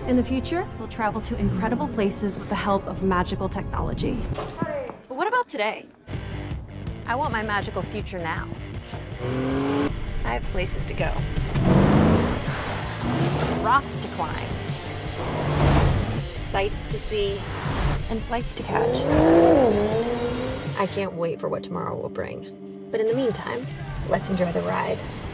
In the future, we'll travel to incredible places with the help of magical technology. But what about today? I want my magical future now. I have places to go. Rocks to climb. Sights to see. And flights to catch. I can't wait for what tomorrow will bring. But in the meantime, let's enjoy the ride.